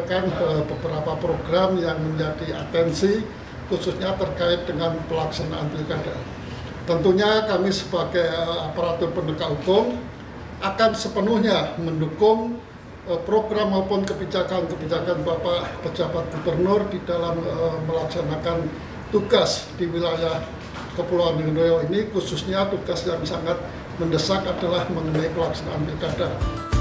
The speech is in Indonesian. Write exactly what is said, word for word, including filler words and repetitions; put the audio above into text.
menyampaikan uh, beberapa program yang menjadi atensi khususnya terkait dengan pelaksanaan pilkada. Tentunya kami sebagai uh, aparatur penegak hukum akan sepenuhnya mendukung uh, program maupun kebijakan-kebijakan Bapak Pejabat Gubernur di dalam uh, melaksanakan tugas di wilayah Kepulauan Riau ini, khususnya tugas yang sangat mendesak adalah mengenai pelaksanaan pilkada.